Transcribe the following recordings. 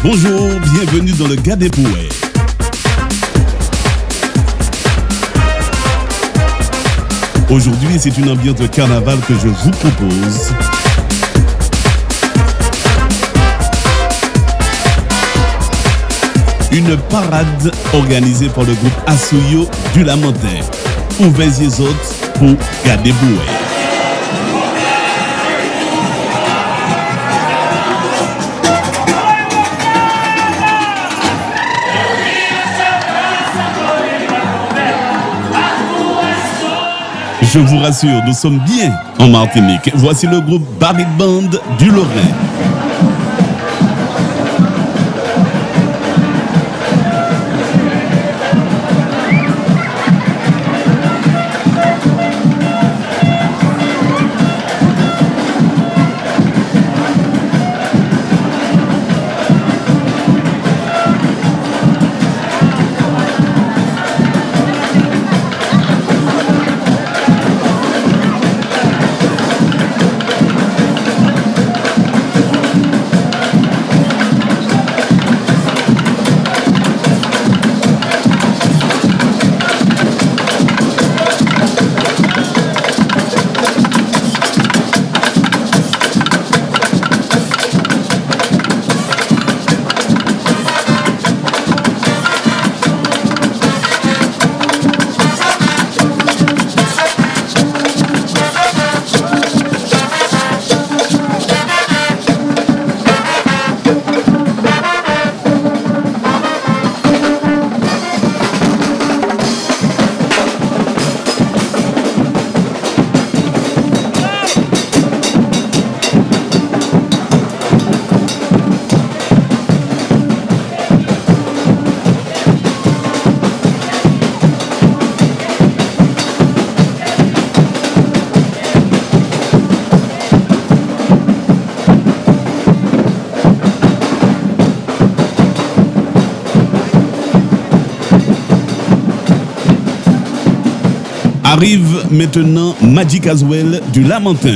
Bonjour, bienvenue dans le Gadeboué. Aujourd'hui, c'est une ambiance de carnaval que je vous propose. Une parade organisée par le groupe Asuyo du Lamentin. Ouvrez les autres pour Gadeboué. Je vous rassure, nous sommes bien en Martinique. Voici le groupe Barry Band du Lorrain. Arrive maintenant Magic Aswell du Lamentin.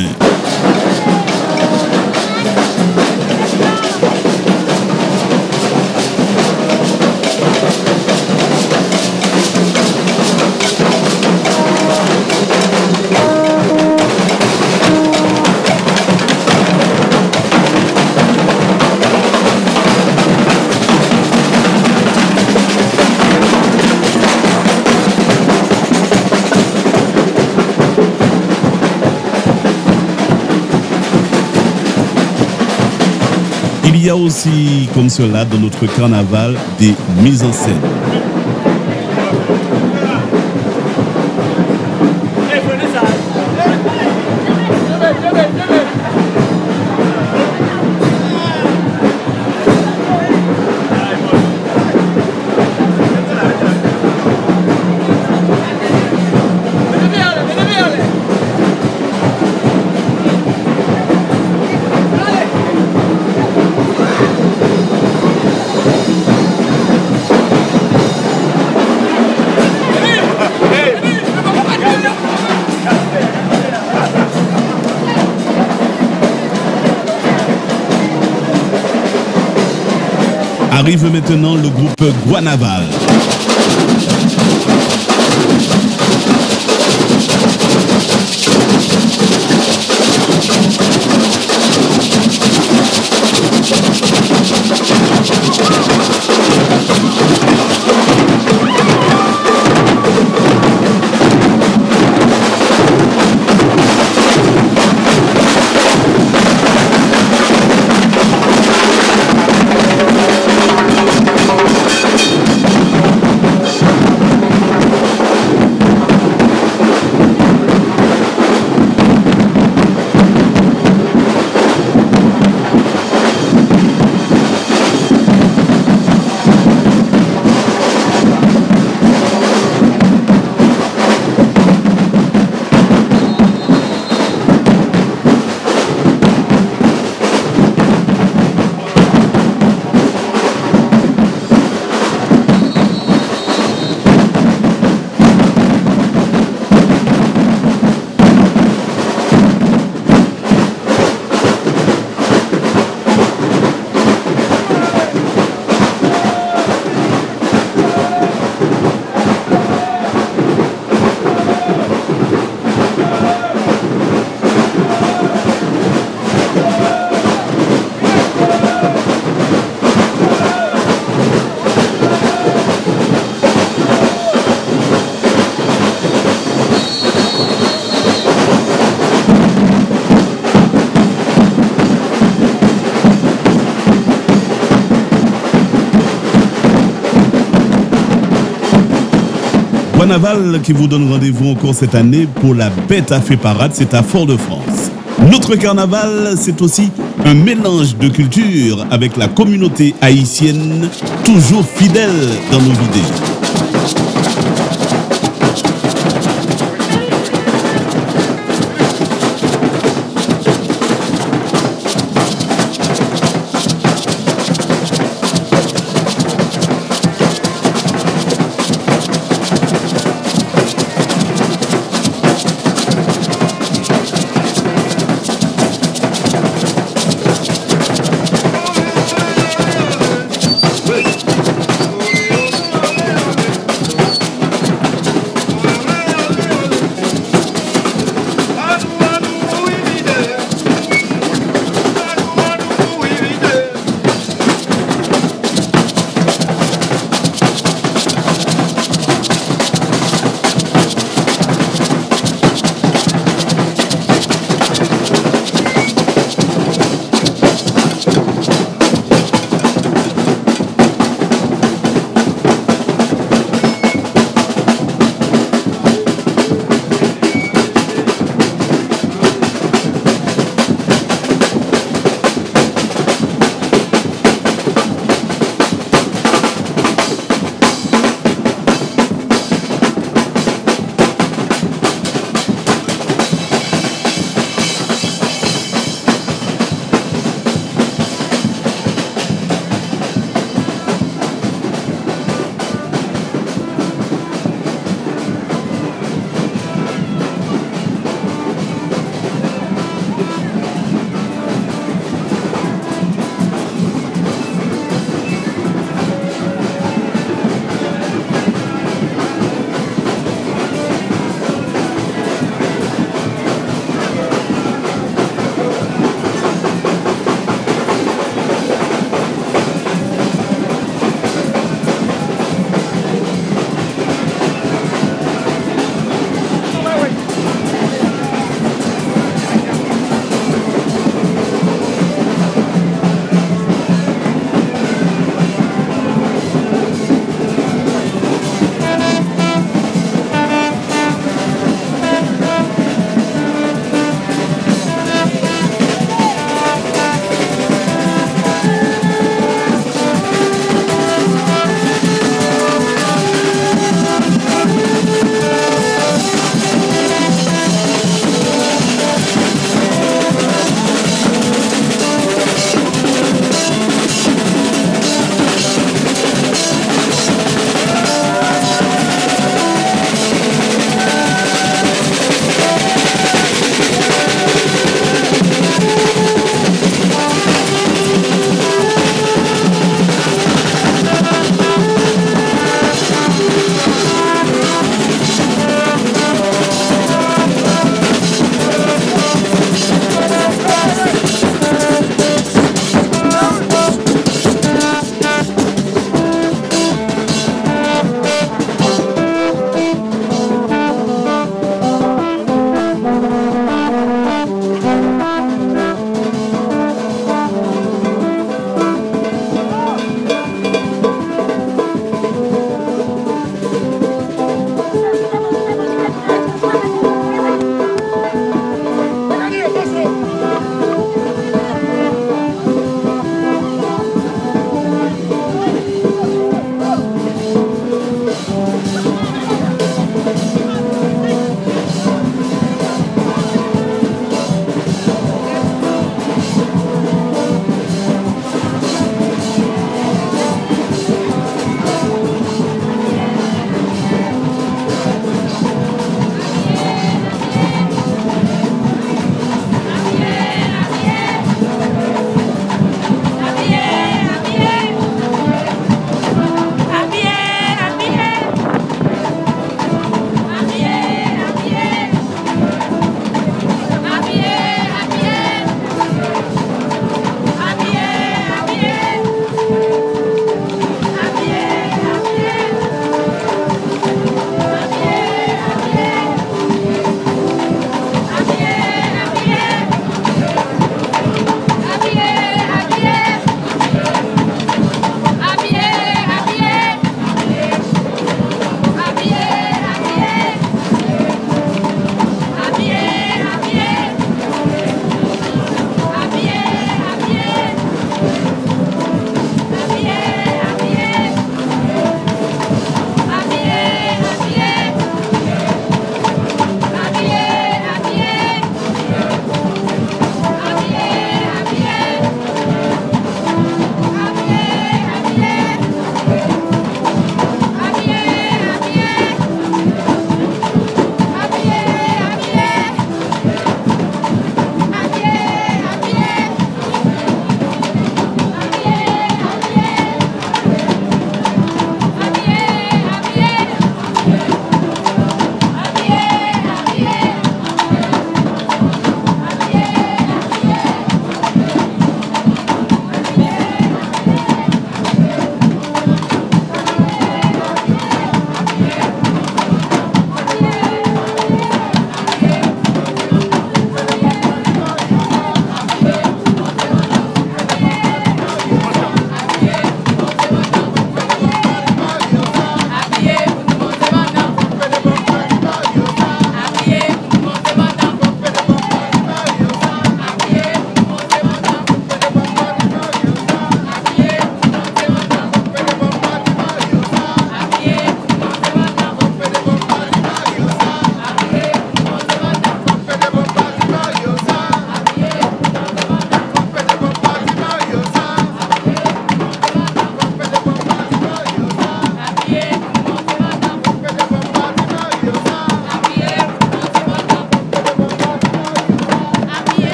Il y a aussi, comme cela, dans notre carnaval, des mises en scène. Arrive maintenant le groupe Guanaval. Carnaval qui vous donne rendez-vous encore cette année pour la Bête à Fée Parade, c'est à Fort-de-France. Notre carnaval, c'est aussi un mélange de cultures avec la communauté haïtienne, toujours fidèle dans nos vidéos.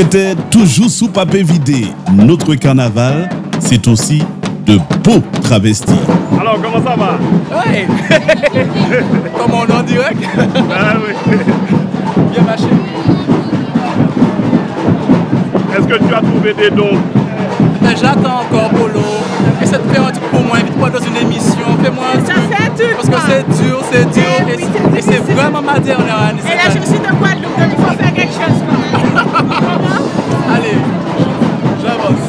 C'était toujours sous papier vidé. Notre carnaval, c'est aussi de beaux travestis. Alors, comment ça va? Oui. Comme on est en direct. Ah oui. Bien marché. Est-ce que tu as trouvé des dons? Mais j'attends encore Polo. Essaie de faire un truc pour moi. Invite-moi dans une émission. Fais-moi un truc. Ça fait un truc. Parce que c'est dur. Eh oui, c'est et c'est vraiment ma dernière année. Et là, je suis de Guadeloupe, donc il faut faire quelque chose. Allez, j'avance.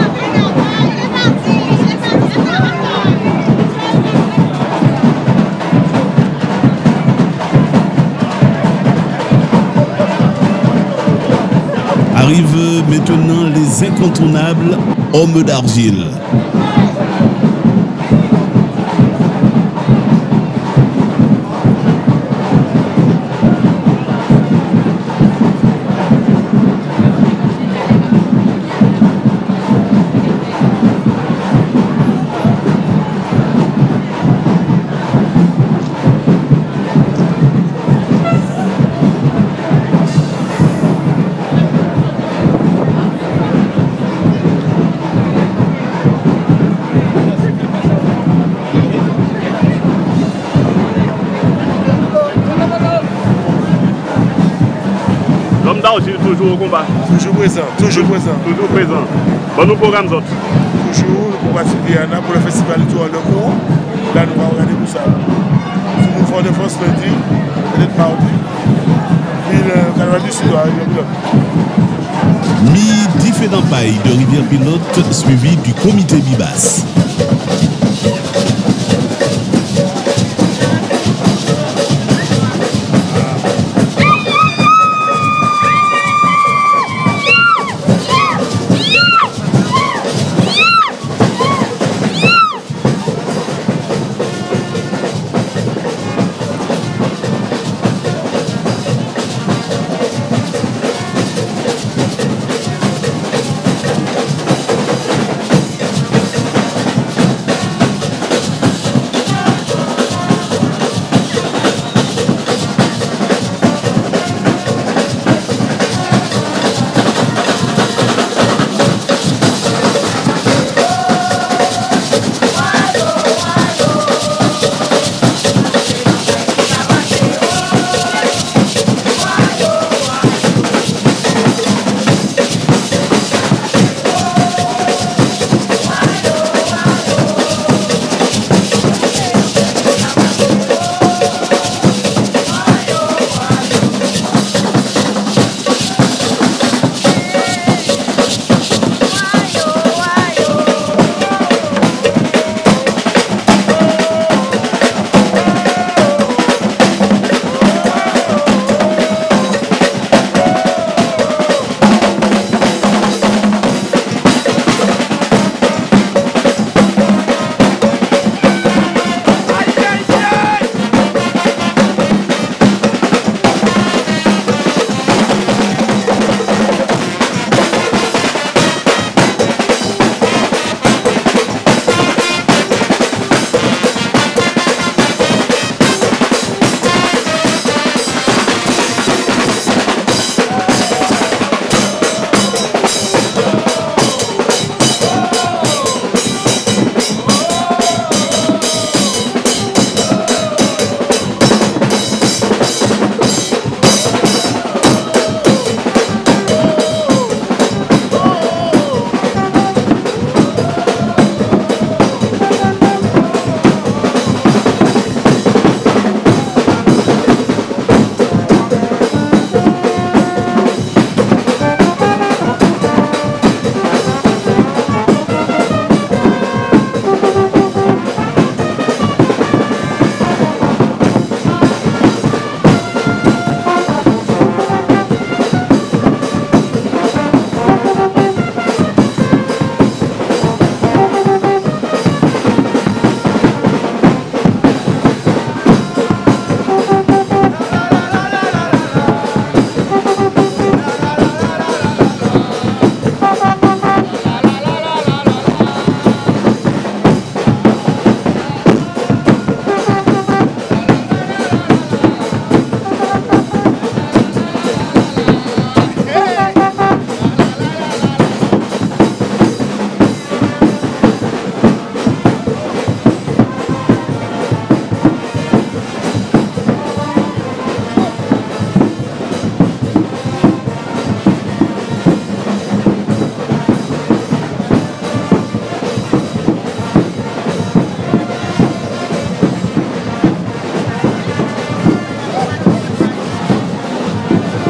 Arrivent maintenant les incontournables hommes d'argile. L'homme d'argile toujours au combat. Toujours présent, toujours présent. Toujours présent. Bon, nous programmes autres. Toujours pour participer à pour le festival du Tour de Cour. Là, nous allons regarder pour ça. C'est mon fort de France lundi, peut-être mardi. Puis le carnaval du Sud arrive. Midi fait d'empaille de Rivière Pilote, suivi du comité Bibas.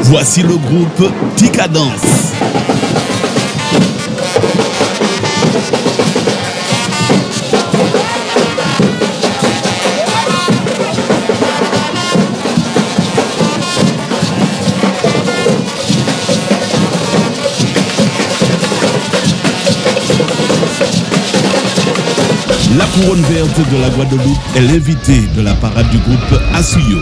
Voici le groupe Tika Dance. La couronne verte de la Guadeloupe est l'invité de la parade du groupe Asuyo.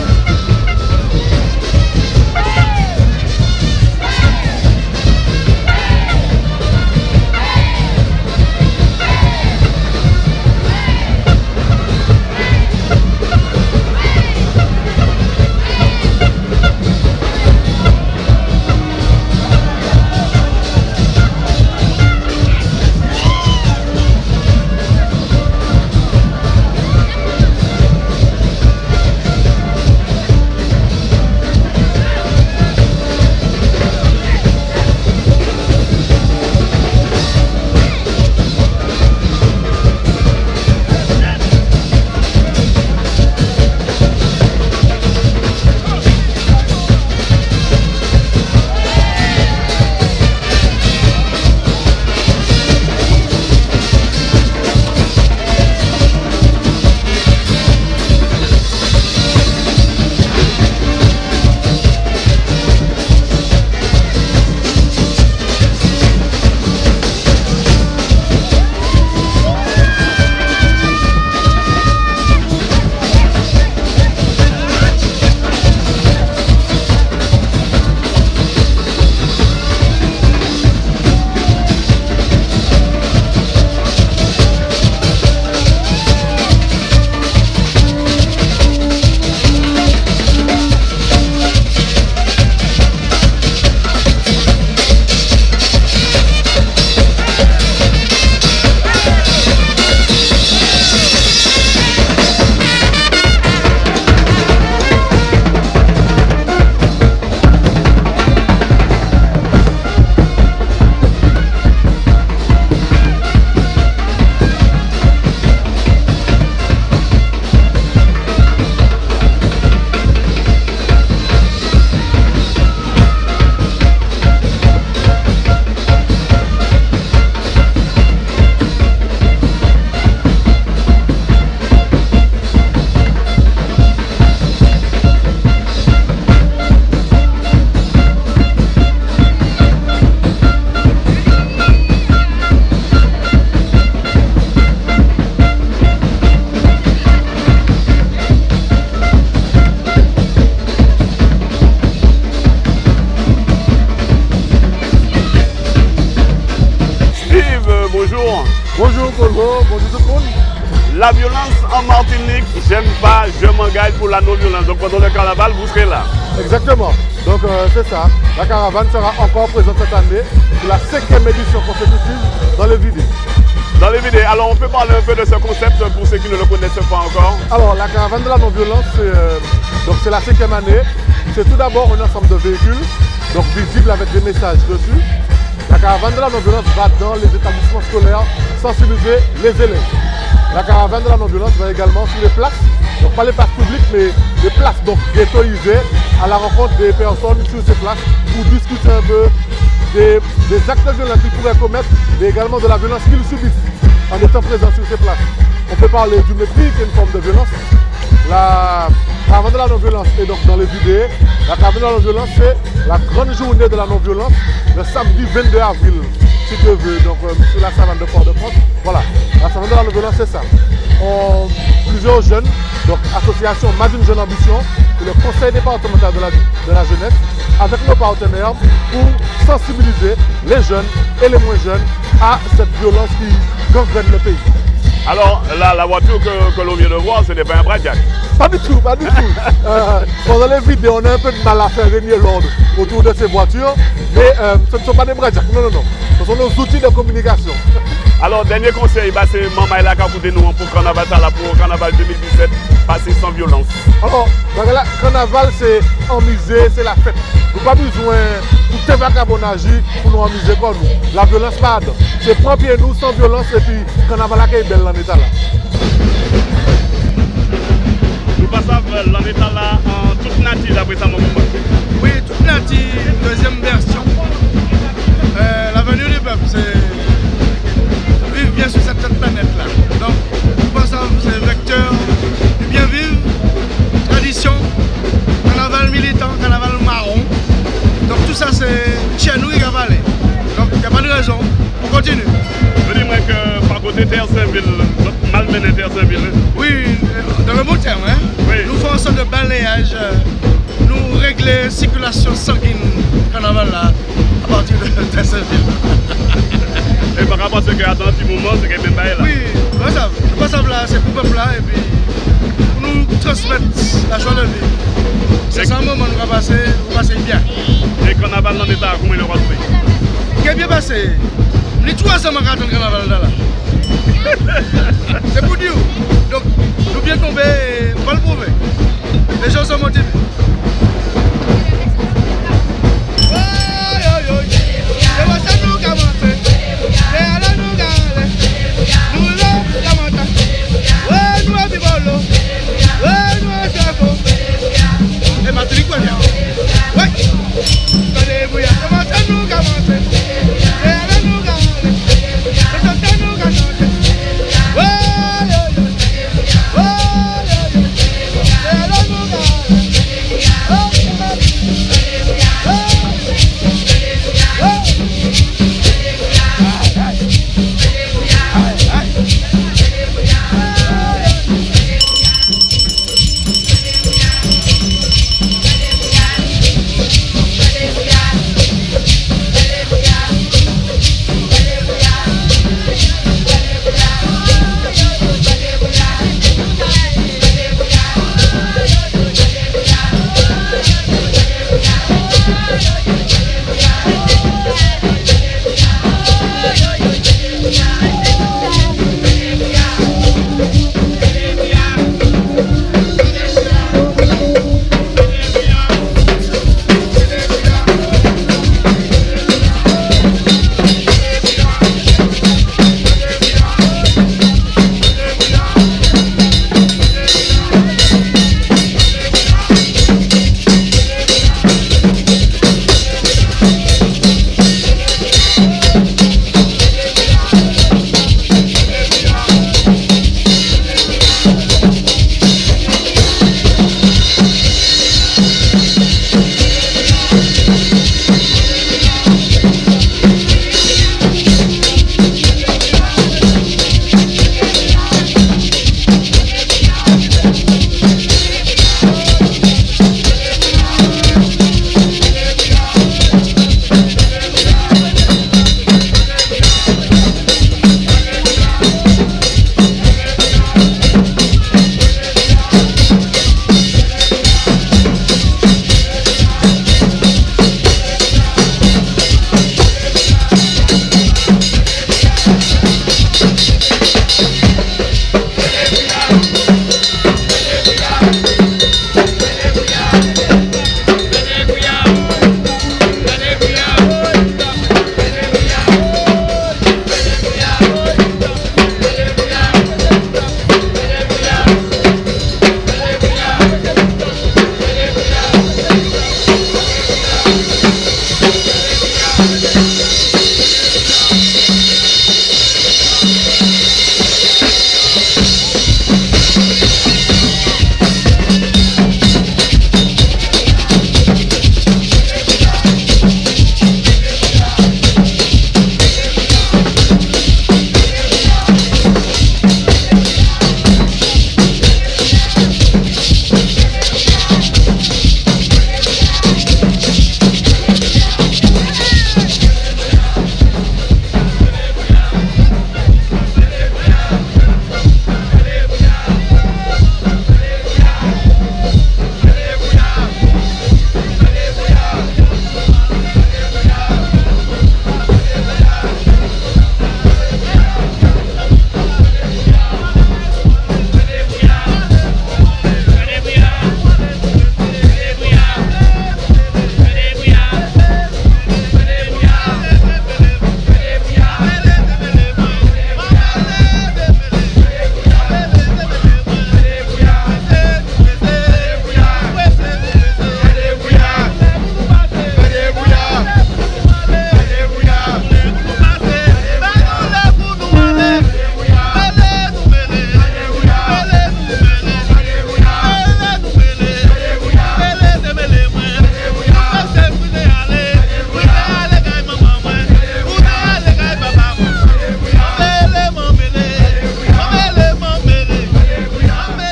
Bonjour Colvo, bonjour tout le monde. La violence en Martinique, j'aime pas, je m'engage pour la non-violence. Donc pendant le carnaval, vous serez là. Exactement. Donc c'est ça. La caravane sera encore présente cette année pour la 5e édition consécutive dans les vidéos. Dans les vidéos. Alors on peut parler un peu de ce concept pour ceux qui ne le connaissent pas encore. Alors la caravane de la non-violence, c'est la 5e année. C'est tout d'abord un ensemble de véhicules, donc visibles avec des messages dessus. La caravane de la non-violence va dans les établissements scolaires sensibiliser les élèves. La caravane de la non-violence va également sur les places, donc pas les places publiques, mais des places donc ghettoisées, à la rencontre des personnes sur ces places pour discuter un peu des actes violents qu'ils pourraient commettre, mais également de la violence qu'ils subissent en étant présents sur ces places. On peut parler du mépris, qui est une forme de violence. La caravane de la non-violence est donc dans les vidéos. La caravane de la non-violence, c'est la grande journée de la non-violence, le samedi 22 avril, si tu veux, donc sur la savane de Port-de-France. Voilà, la savane de la non-violence, c'est ça. Plusieurs jeunes, donc association Madine Jeune Ambition et le conseil départemental de la jeunesse, avec nos partenaires, pour sensibiliser les jeunes et les moins jeunes à cette violence qui gangrène le pays. Alors, la voiture que l'on vient de voir, ce n'est pas un braquage. Pas du tout, pas du tout. Pendant les vidéos, on a un peu de mal à faire régner l'ordre autour de ces voitures, mais ce ne sont pas des braquages, non, non, non. Ce sont nos outils de communication. Alors, dernier conseil, c'est Maman et la nous pour Carnaval, pour Carnaval 2017, passer sans violence. Alors, le Carnaval, c'est amuser, c'est la fête. Nous n'avons pas besoin de tout vagabondage pour nous amuser comme nous. La violence, pas. C'est prendre pied nous sans violence et puis le Carnaval est belle en état là. Nous passons l'en état là en toute nature après ça, mon moment. Oui, toute nature. circulation sanguine carnaval là à partir de cette ville. Et par rapport à ce qu'il y a dans un petit moment, c'est qu'il y a même pas là. Oui, le passage là, c'est pour le peuple là et puis pour nous transmettre la joie de vivre. C'est ça un moment nous va passer bien. Et le carnaval dans l'état, comment il est retrouvé? Il est bien passé. Les 3 ans dans le carnaval là. C'est pour dire. Donc, nous bien tombés et on va le prouver. Les gens sont motivés.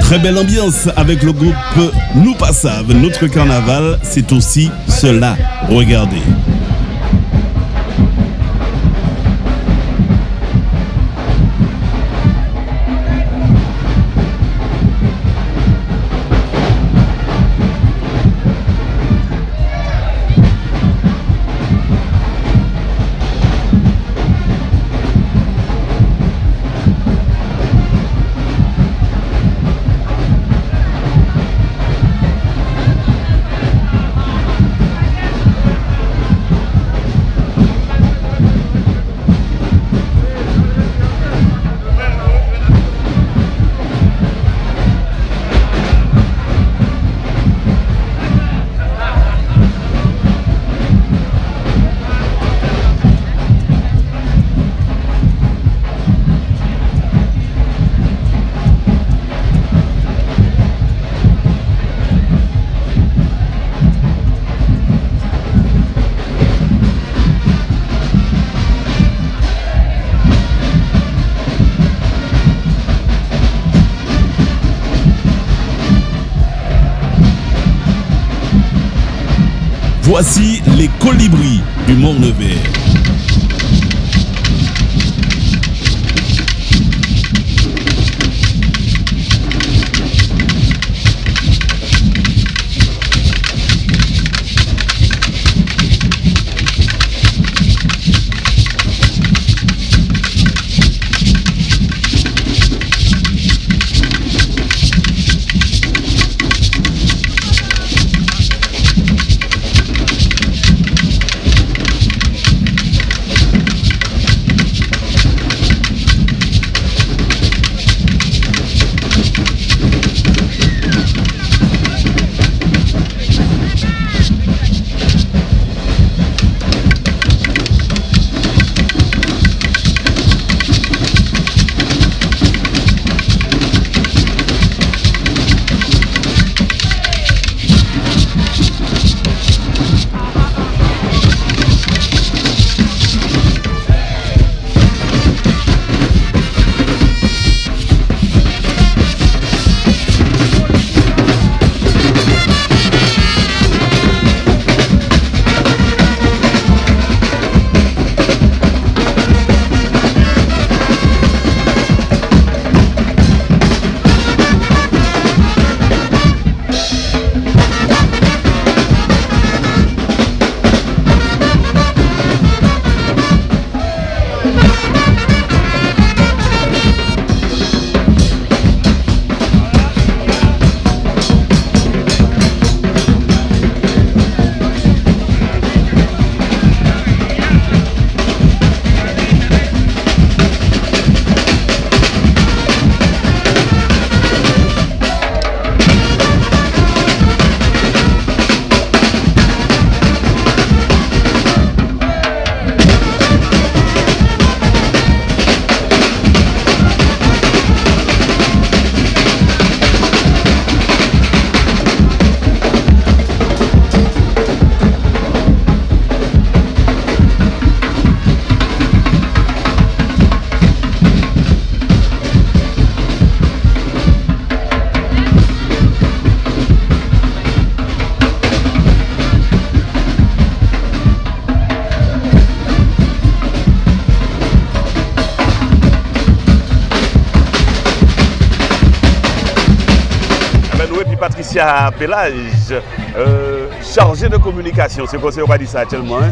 Très belle ambiance avec le groupe Nous Passaves. Notre carnaval, c'est aussi cela. Regardez. Voici les colibris du Mont-Nevers. Patricia Pelage, chargée de communication, c'est comme ça qu'on va dire ça actuellement. Hein?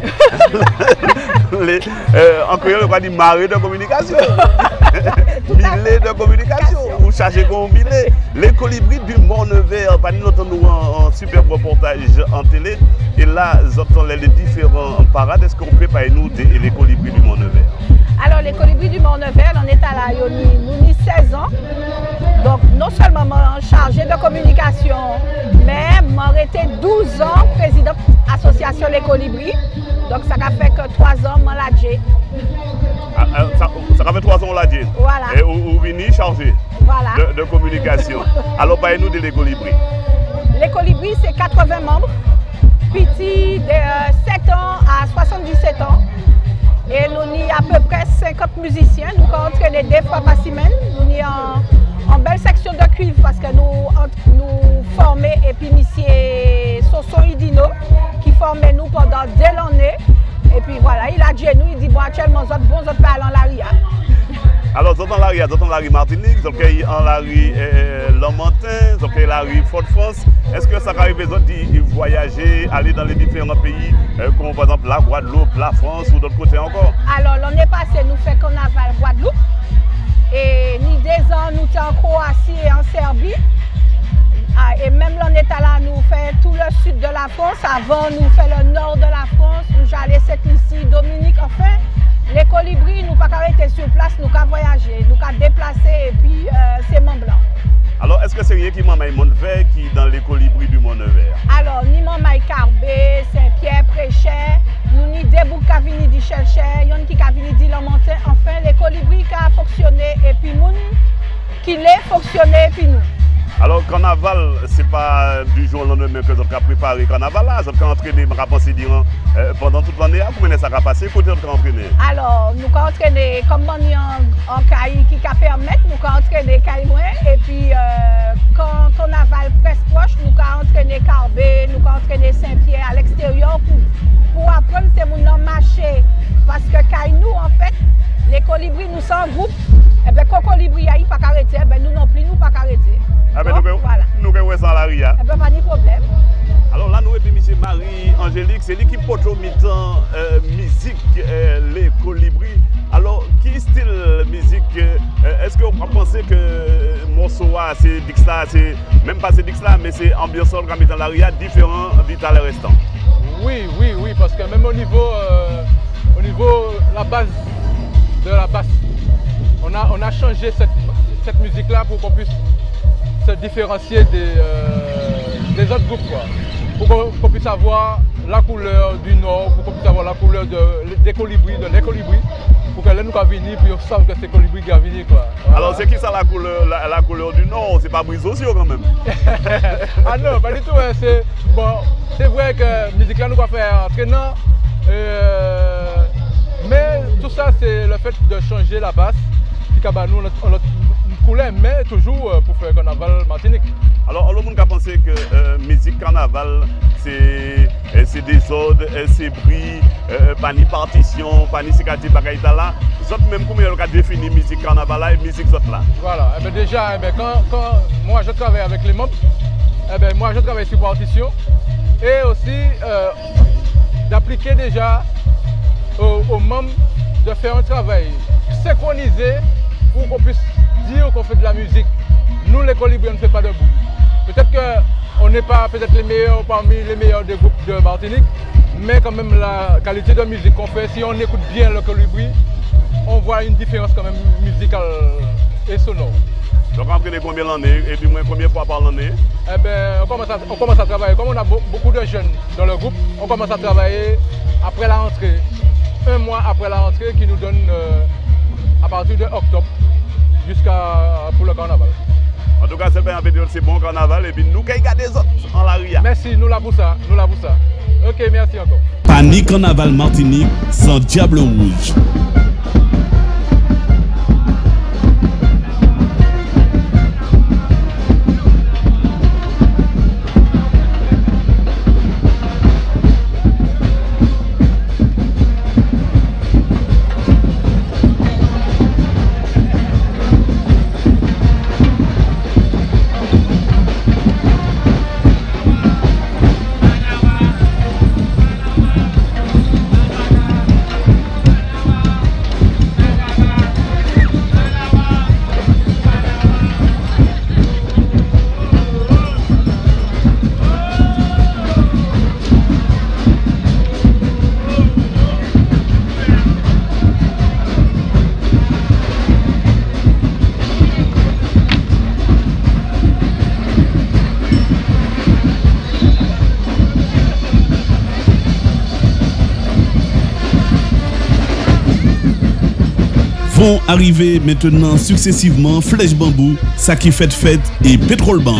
En créole, on va dire marée de communication. Millet de communication. Vous chargez comme millet. Les colibris du Mont-Nevers, nous entendons un super reportage en télé. Et là, j'entends les différents parades. Est-ce qu'on peut parler nous les colibris du Mont-Nevers? Alors, les colibris du Mont-Nevers, on est à la Yoni, nous avons 16 ans. Donc, non seulement chargé de communication, mais j'ai été 12 ans président de l'association Les Colibris. Donc, ça a fait que 3 ans, je l'ai. Ça a fait 3 ans, l'adjé. Voilà. Et vous venez chargé voilà. de communication. Alors, parlez-nous de Les Colibris. Les Colibris, c'est 80 membres, petits de 7 ans à 77 ans. Et nous avons à peu près 50 musiciens. Nous entraînons 2 fois par semaine. Nous avons en belle section de cuivre parce que nous formons et puis monsieur Soso Idino qui formait nous pendant des années. Et puis voilà, il a dit nous, il dit bon actuellement bon autres parlent en l'aria. Alors, vous dans l'aria, vous dans la rue Martinique, vous en la rue Lamentin, vous en la rue Fort-de-France. Est-ce que ça arrive de voyager, aller dans les différents pays, comme par exemple la Guadeloupe, la France ou d'autres côtés encore? Alors, l'année passée, nous faisons carnaval Guadeloupe. Et ni 2 ans, nous sommes en Croatie et en Serbie. Et même l'année là, nous faisons tout le sud de la France. Avant, nous faisons le nord de la France. Nous allons ici, Dominique. Enfin, les colibris, nous ne pouvons pas arrêter sur place, nous pouvons voyager, nous pouvons déplacer et puis c'est Mont Blanc. Alors, est-ce que c'est rien qui m'a mis Mont-Vert qui est dans les colibris du Mont-Vert? Alors, ni Mont-Maï Carbet, Saint-Pierre, Préchet, nous ni Debout Cavini di Chercher, Yon qui Cavini di Lamentin. Enfin, les colibris qui ont fonctionné et puis nous qui les fonctionné et puis nous. Alors, carnaval, ce n'est pas du jour au lendemain que vous avez préparé le carnaval. Vous avez entraîné, pendant toute l'année. Comment ça a passé? Côté vous avez entraîné? Alors, nous avons entraîné, comme on est en caille qui permet, nous avons entraîné caille moins. Et puis, quand carnaval presque proche, nous avons entraîné Carbet, nous avons entraîné Saint-Pierre à l'extérieur pour apprendre ces gens marcher. Parce que caille nous, en fait, les colibris, nous sommes en groupe. Et bien, quand colibri n'a pas arrêté, nous non plus, nous pas arrêter. Ah ben, voilà. Nous sommes en l'aria. Eh bien, pas de problème. Alors là, nous avons M. Marie-Angélique, c'est l'équipe Poto Mitan musique, les colibris. Alors, qui style musique? Est-ce que vous pensez que morceau c'est Dixla, c'est même pas c'est Dixla, mais c'est ambiance comme dans l'aria différent du restant? Oui, parce que même au niveau la base de la basse, on a changé cette musique-là pour qu'on puisse se différencier des autres groupes, quoi. Pour qu'on puisse avoir la couleur du nord, pour qu'on puisse avoir la couleur des colibris, de les colibris, pour que là nous venir, puis on sent que c'est colibris qui venir, quoi. Voilà. Alors c'est qui ça la couleur du nord? C'est pas Brizo aussi quand même? Ah non, pas du tout. Hein. C'est vrai que la musique là nous va faire entraînant, mais tout ça c'est le fait de changer la basse, puis qu'à nous on couleur, mais toujours pour faire carnaval Martinique. Alors, le monde a pensé que musique carnaval, c'est des ordres, c'est bruit, pas ni partition, pas ni cicatrice, pas ni là. Vous même comment vous avez défini musique carnaval là et musique autre là? Voilà, et bien déjà, quand moi je travaille avec les membres, moi je travaille sur partition et aussi d'appliquer déjà aux membres de faire un travail synchronisé pour qu'on puisse dire qu'on fait de la musique. Nous les colibris on ne fait pas de bruit. Peut-être qu'on n'est pas les meilleurs parmi les meilleurs des groupes de Martinique, mais quand même la qualité de musique qu'on fait, si on écoute bien le colibri, on voit une différence quand même musicale et sonore. Donc on connaît combien l'année et du moins combien de fois par l'année? Eh bien, on commence à travailler. Comme on a beaucoup de jeunes dans le groupe, on commence à travailler après la rentrée. 1 mois après la rentrée qui nous donne à partir de octobre pour le carnaval. En tout cas, c'est bon carnaval et puis nous qui regardons les autres en l'aria. Merci, nous là pour ça. Ok, merci encore. Panique Carnaval Martinique sans Diable Rouge. Vont arriver maintenant successivement Flèche Bambou, Saki Fête Fête et Pétrole Band.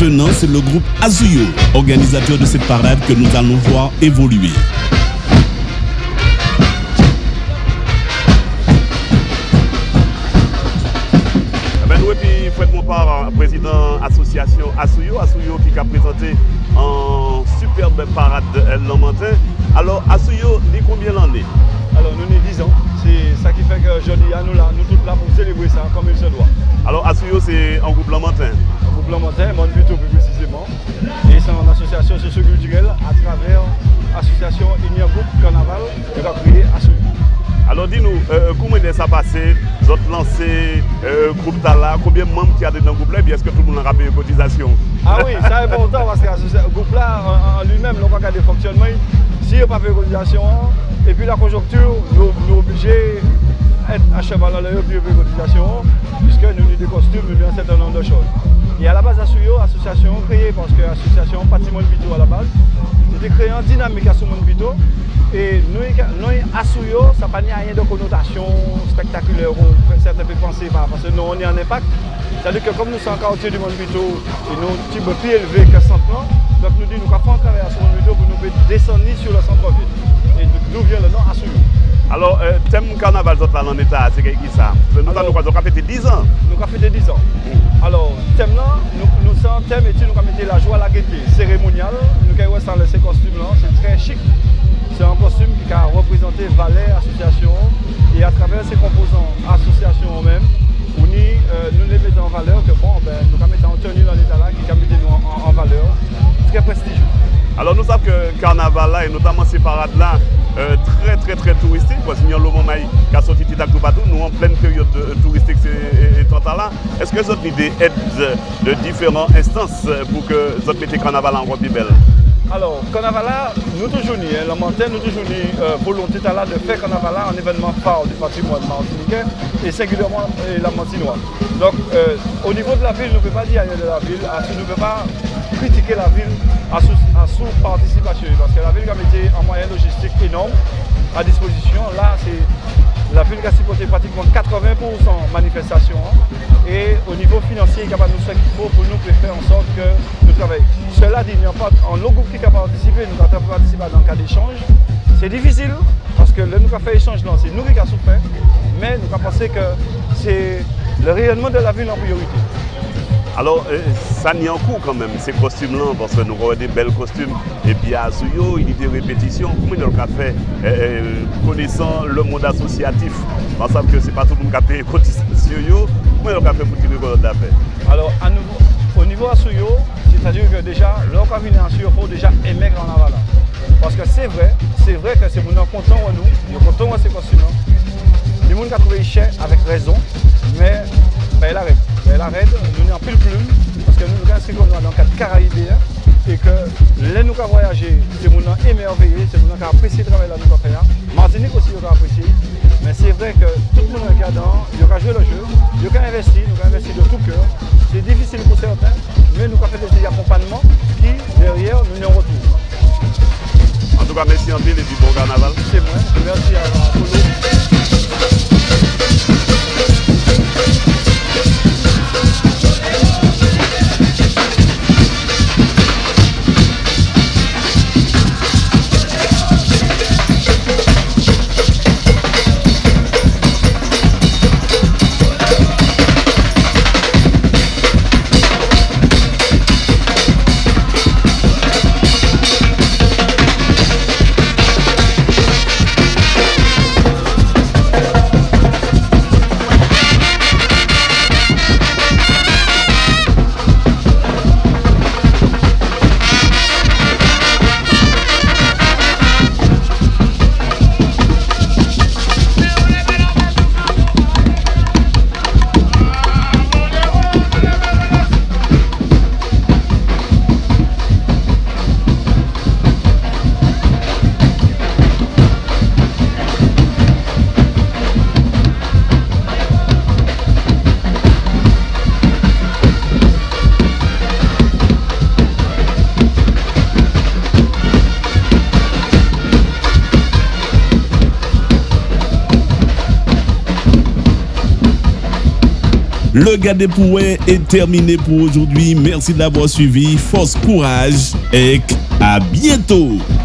maintenant, c'est le groupe Asuyo, organisateur de cette parade, que nous allons voir évoluer. Et puis Fred Montpart, président association Asuyo qui a présenté en superbe parade le matin. Alors Asuyo, dit combien l'année? Alors nous avons 10 ans, c'est ça qui fait que aujourd'hui nous tous là pour célébrer ça comme il se doit. Alors Asuyo c'est un groupe Lamantin? Un groupe Lamantin, Monbito plus précisément. Et c'est une association socio-culturelle à travers l'association Union Groupe Carnaval qui a créé Asuyo. Alors dis-nous, comment ça passé? Vous avez lancé le groupe Tala, combien de membres qui y a dans le groupe là? Et est-ce que tout le monde a payé une cotisation? Ah oui, c'est important parce que le groupe là en lui-même, nous pas de fonctionnement. Si on n'a pas fait de cotisation, et puis la conjoncture, nous sommes obligés d'être à cheval à l'heure pour faire cotisation, puisque nous avons des costumes, nous avons un certain nombre de choses. Et à la base, l'association créée parce que l'association Patrimoine Bito à la base, c'était créé en dynamique à Soumon Bito. Et nous, Asuyo, ça n'a pas rien de connotation spectaculaire, certains peuvent penser, parce que nous, on est en impact. C'est-à-dire que comme nous sommes en quartier du Monde Bito, et nous, un petit peu plus élevé que 100 ans, donc nous disons, nous avons fait un travail à Soumon Bito pour nous descendre sur le centre-ville. Et d'où vient le nom Asuyo. Alors, thème carnaval en état, c'est qui ça? Nous avons fait 10 ans. Nous avons fait 10 ans. Alors, thème là, nous sommes thème et nous avons mis la joie à la gaieté cérémoniale. Nous avons installé ces costumes là, c'est très chic. C'est un costume qui a représenté Valais Association et à travers ses composants association eux-mêmes, nous les mettons en valeur que bon, nous mettons en tenue dans l'état là qui a mis nous en valeur. Très prestigieux. Alors nous savons que le carnaval là et notamment ces parades là très touristique parce qu'il y a le moment qui a sorti Tita Toupatou, nous en pleine période touristique et tant là. Est-ce que vous avez des aides de différentes instances pour que vous mettez le carnaval encore plus belle? Alors, carnaval là, nous toujours dit, la montagne, nous toujours dit volonté là de faire carnaval là un événement phare du patrimoine martiniquais et singulièrement la Martinoise. Donc, au niveau de la ville, nous ne pouvons pas dire rien de la ville, nous ne pouvons pas critiquer la ville à sous-participation parce que la ville a mis un moyen logistique énorme à disposition. Là, c'est la ville qui a supporté pratiquement 80% de manifestations et au niveau financier, il est capable de nous faire ce qu'il faut pour nous faire en sorte que nous travaillions. Cela dit, il n'y a pas un autre groupe qui a participé, nous avons participé dans le cas d'échange. C'est difficile parce que nous avons fait échange, c'est nous qui avons souffert, mais nous avons pensé que c'est le rayonnement de la ville en priorité. Alors, ça n'y a un coup quand même, ces costumes-là, parce que nous avons des belles costumes. Et puis à Asuyo, il y a des répétitions. Comment on a fait, connaissant le monde associatif, pensant que ce n'est pas tout le monde qui a payé cotisation, comment on a fait pour tirer le d'affaires? Alors, à nouveau, au niveau Asuyo, c'est-à-dire que déjà, lorsqu'on vient à Asuyo, il faut déjà aimer le carnaval. Parce que c'est vrai que c'est mon content à nous, nous comptons à ces costumes-là. Les gens qui ont trouvé cher avec raison, mais elle arrête. Elle arrête, nous sommes en pile plume, parce que nous sommes inscrits dans le cadre caribéen et que les nous qui avons voyagé, c'est nous qui émerveillé, c'est nous qui avons apprécié le travail là nous avons fait. Martinique aussi, nous avons apprécié. Mais c'est vrai que tout le monde est dedans, il a joué le jeu, il a investi, nous avons investi de tout cœur. C'est difficile pour certains, mais nous avons fait des accompagnements qui, derrière, nous nous retrouvent. En tout cas, merci en ville et du bon carnaval. C'est moi, merci à Polo. Le Gade Pouet est terminé pour aujourd'hui. Merci d'avoir suivi. Force, courage et à bientôt.